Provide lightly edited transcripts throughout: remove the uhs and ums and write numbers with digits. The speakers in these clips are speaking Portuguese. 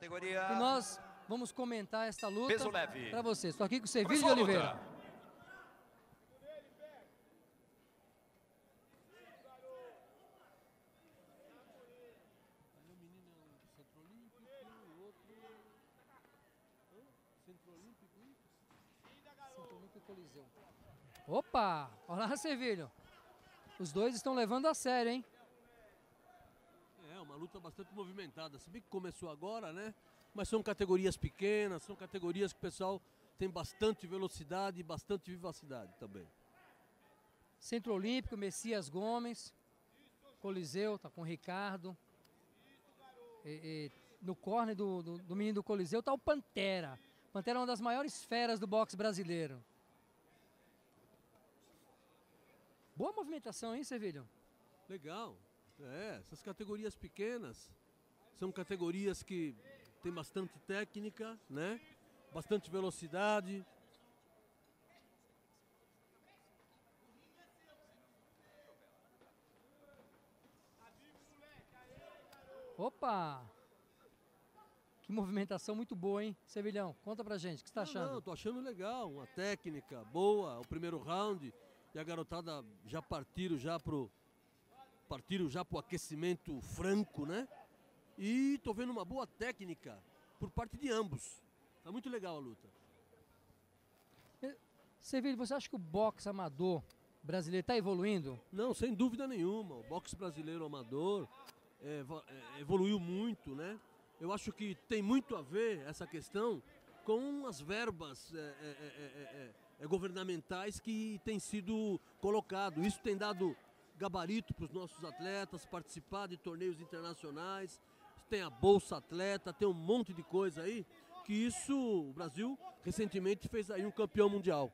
Categoria... E nós vamos comentar esta luta peso leve para vocês. Estou aqui com o Sevilho de Começou a Oliveira. luta. Opa! Olá, Sevilho. Os dois estão levando a sério, hein? É uma luta bastante movimentada. Se bem que começou agora, né? Mas são categorias pequenas, são categorias que o pessoal tem bastante velocidade e bastante vivacidade também. Centro Olímpico, Messias Gomes. Coliseu, tá com o Ricardo. No corner do menino do Coliseu tá o Pantera. Pantera é uma das maiores feras do boxe brasileiro. Boa movimentação, hein, Sevilho? Legal. Essas categorias pequenas são categorias que tem bastante técnica, né? Bastante velocidade. Opa! Que movimentação muito boa, hein, Sevilhão? Conta pra gente, o que você tá achando? Não, tô achando legal, uma técnica boa, o primeiro round e a garotada já partiram já pro aquecimento franco, né? E tô vendo uma boa técnica por parte de ambos. Tá muito legal a luta. Sevilho, você acha que o boxe amador brasileiro tá evoluindo? Não, sem dúvida nenhuma. O boxe brasileiro amador evoluiu muito, né? Eu acho que tem muito a ver essa questão com as verbas governamentais que têm sido colocado. Isso tem dado gabarito para os nossos atletas participar de torneios internacionais. Tem a Bolsa Atleta, tem um monte de coisa aí que isso, o Brasil recentemente fez aí um campeão mundial.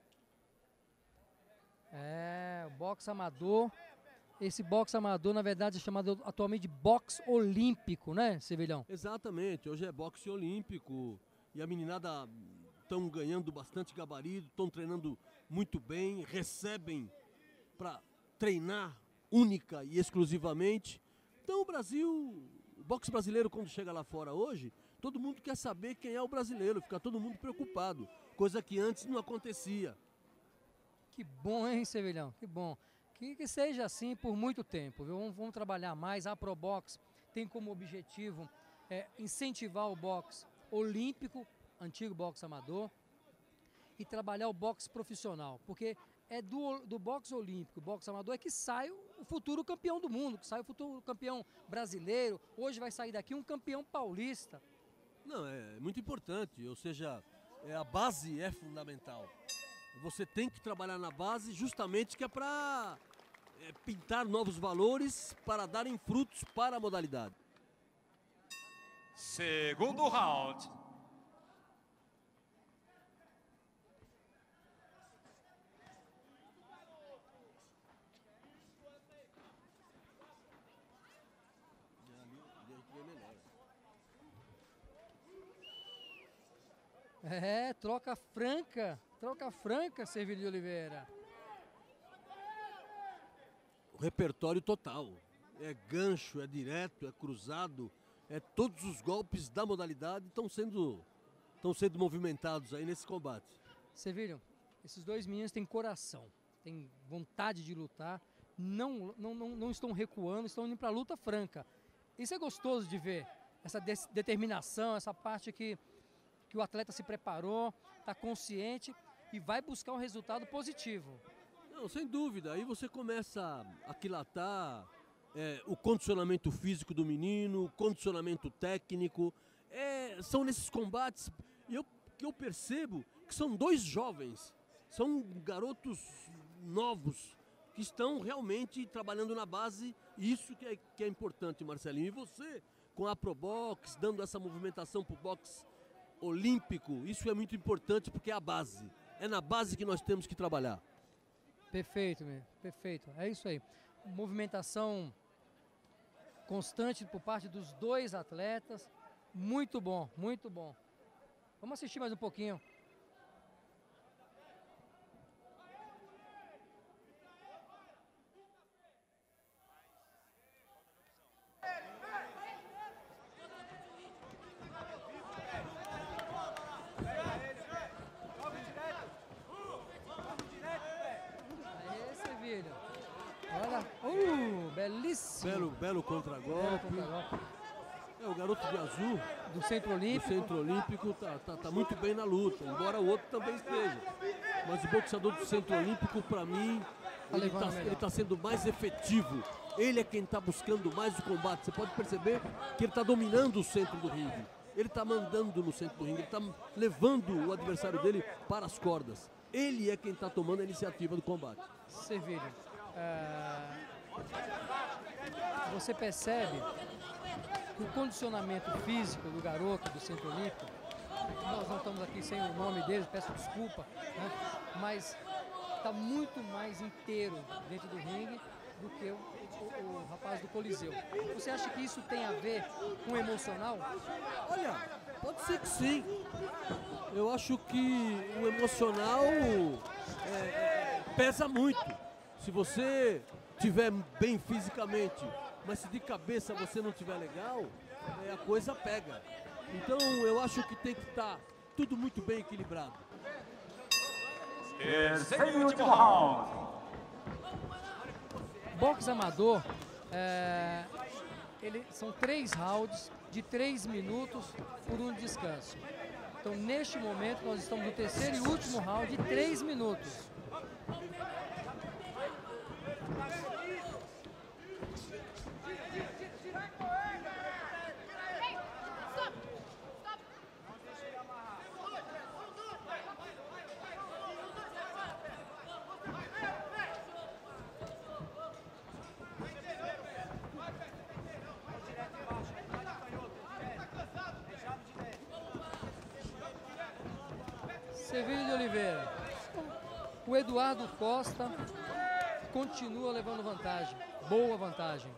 O boxe amador. Esse boxe amador, na verdade, é chamado atualmente de boxe olímpico, né, Sevilhão? Exatamente, hoje é boxe olímpico e a meninada estão ganhando bastante gabarito, estão treinando muito bem, recebem para treinar única e exclusivamente. Então o Brasil, o boxe brasileiro quando chega lá fora hoje, todo mundo quer saber quem é o brasileiro, fica todo mundo preocupado, coisa que antes não acontecia. Que bom, hein, Sevilhão? Que bom. Que seja assim por muito tempo, viu? Vamos trabalhar mais. A Probox tem como objetivo incentivar o boxe olímpico, antigo boxe amador, e trabalhar o boxe profissional, porque é do boxe olímpico, boxe amador, é que sai o futuro campeão do mundo, que sai o futuro campeão brasileiro. Hoje vai sair daqui um campeão paulista. Não, é muito importante, ou seja, a base é fundamental. Você tem que trabalhar na base justamente que é para pintar novos valores, para darem frutos para a modalidade. Segundo round. Troca franca, Sevilho de Oliveira. O repertório total. É gancho, é direto, é cruzado, todos os golpes da modalidade estão sendo movimentados aí nesse combate. Sevilho, esses dois meninos têm coração, têm vontade de lutar, não estão recuando, estão indo para a luta franca. Isso é gostoso de ver, essa determinação, essa parte que o atleta se preparou, está consciente e vai buscar um resultado positivo. Não, sem dúvida. Aí você começa a aquilatar o condicionamento físico do menino, o condicionamento técnico. São nesses combates que eu percebo que são dois jovens, são garotos novos que estão realmente trabalhando na base. Isso que é importante, Marcelinho. E você, com a Probox, dando essa movimentação para o boxe olímpico, isso é muito importante porque é a base. É na base que nós temos que trabalhar. Perfeito, perfeito. É isso aí. Movimentação constante por parte dos dois atletas. Muito bom, muito bom. Vamos assistir mais um pouquinho. Olha, belíssimo. Belo contragolpe. O garoto de azul Do Centro Olímpico. do Centro Olímpico tá muito bem na luta, embora o outro também esteja. Mas o boxeador do Centro Olímpico, para mim, ele tá sendo mais efetivo. Ele é quem está buscando mais o combate. Você pode perceber que ele está dominando o centro do ringue. Ele está mandando no centro do ringue. Ele está levando o adversário dele para as cordas. Ele é quem está tomando a iniciativa do combate. Servílio, você percebe que o condicionamento físico do garoto do Centro Olímpico, nós não estamos aqui sem o nome dele, peço desculpa, né? Mas está muito mais inteiro dentro do ringue do que o rapaz do Coliseu. Você acha que isso tem a ver com o emocional? Olha, pode ser que sim. Eu acho que o emocional pesa muito. Se você estiver bem fisicamente, mas se de cabeça você não estiver legal, a coisa pega. Então eu acho que tem que estar tudo muito bem equilibrado. Terceiro e último round. Boxe amador, são 3 rounds de 3 minutos por um descanso. Então, neste momento, nós estamos no terceiro e último round de 3 minutos. Servílio de Oliveira. O Eduardo Costa continua levando vantagem. Boa vantagem.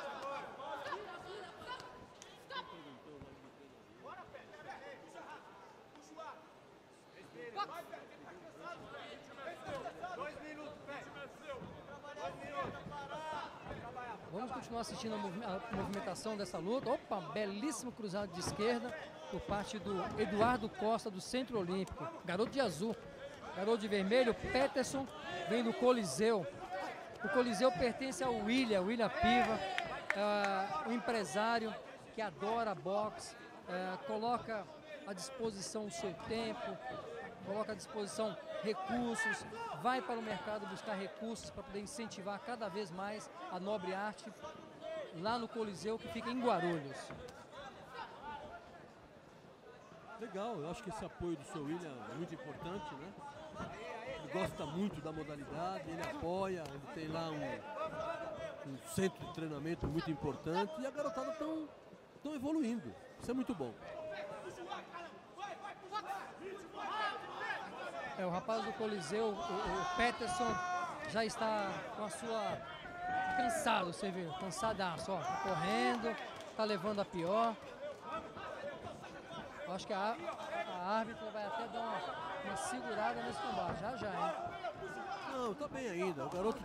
Vamos continuar assistindo a movimentação dessa luta. Opa, belíssimo cruzado de esquerda por parte do Eduardo Costa, do Centro Olímpico. Garoto de azul, garoto de vermelho, Peterson, vem do Coliseu. O Coliseu pertence ao William Piva, um empresário que adora boxe, coloca à disposição o seu tempo, coloca à disposição recursos, vai para o mercado buscar recursos para poder incentivar cada vez mais a nobre arte lá no Coliseu, que fica em Guarulhos. Legal, eu acho que esse apoio do seu William é muito importante, né? Ele gosta muito da modalidade, ele apoia, ele tem lá um centro de treinamento muito importante e a garotada estão evoluindo. Isso é muito bom. O rapaz do Coliseu, o Peterson, já está com a sua... cansado, você viu? Cansadaço, ó. Tá correndo, tá levando a pior. Eu acho que a árbitra vai até dar uma segurada nesse combate, já, hein? Não, tá bem ainda. O garoto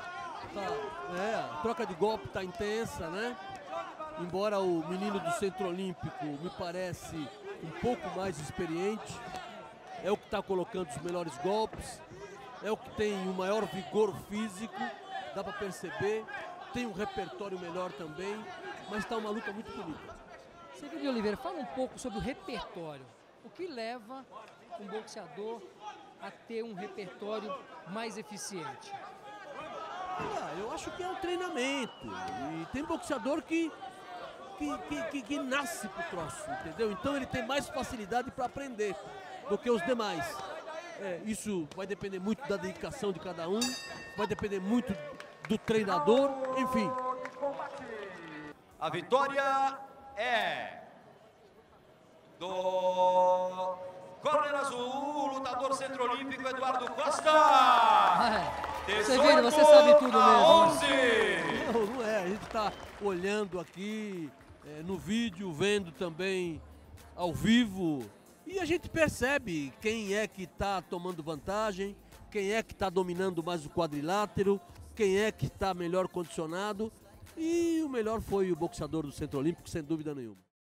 a troca de golpe tá intensa, né? Embora o menino do Centro Olímpico me parece um pouco mais experiente, é o que está colocando os melhores golpes, é o que tem o maior vigor físico, dá para perceber, tem um repertório melhor também, mas está uma luta muito bonita. Servílio de Oliveira, fala um pouco sobre o repertório. O que leva um boxeador a ter um repertório mais eficiente? Eu acho que é o treinamento. E tem boxeador que nasce pro troço, entendeu? Então ele tem mais facilidade para aprender do que os demais. Isso vai depender muito da dedicação de cada um, vai depender muito do treinador, enfim. A vitória é do corner azul, lutador Centro Olímpico Eduardo Costa. Servílio, você sabe tudo mesmo. 11. Não é, a gente está olhando aqui no vídeo, vendo também ao vivo, e a gente percebe quem é que está tomando vantagem, quem é que está dominando mais o quadrilátero, quem é que está melhor condicionado, e o melhor foi o boxeador do Centro Olímpico, sem dúvida nenhuma.